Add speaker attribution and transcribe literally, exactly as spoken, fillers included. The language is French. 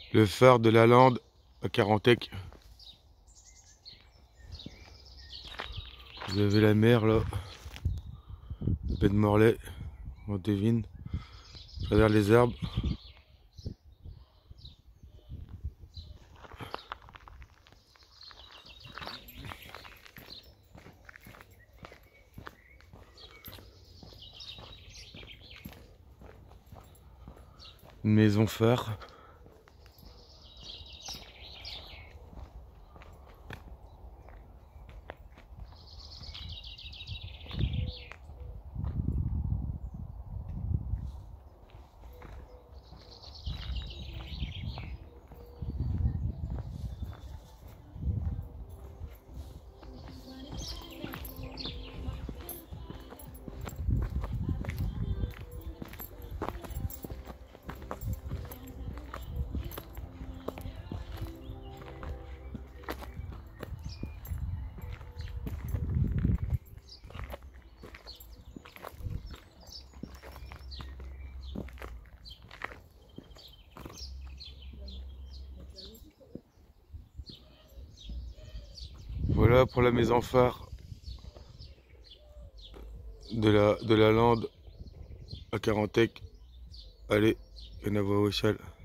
Speaker 1: Le phare de la Lande à Carantec. Vous avez la mer là, la baie de Morlaix, on devine, à travers les arbres. Une maison phare. Voilà pour la maison phare de la, de la Lande à Carantec. Allez, Canavois Ouéchal.